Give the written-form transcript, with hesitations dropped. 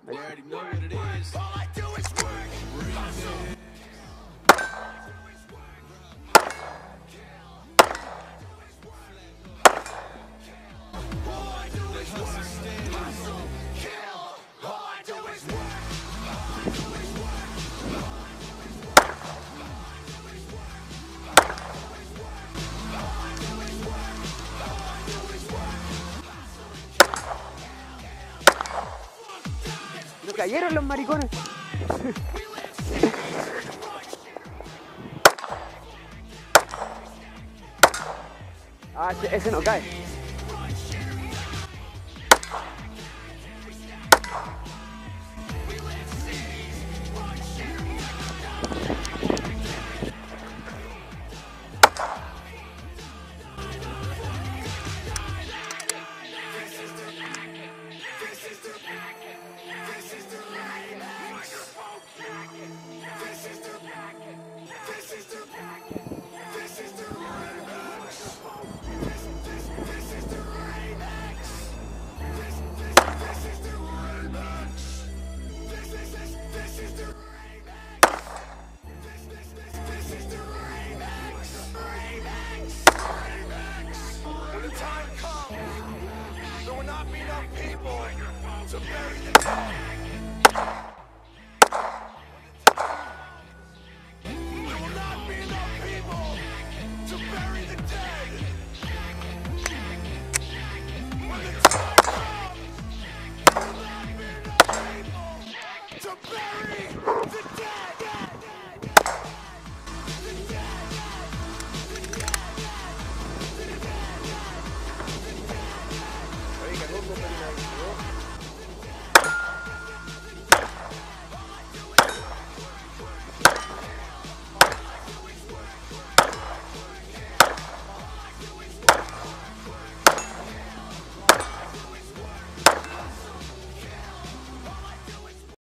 You already know what it is. All I do is work. No cayeron los maricones. Ah, ese no cae. When the time comes, there will not be enough people to bury the dead.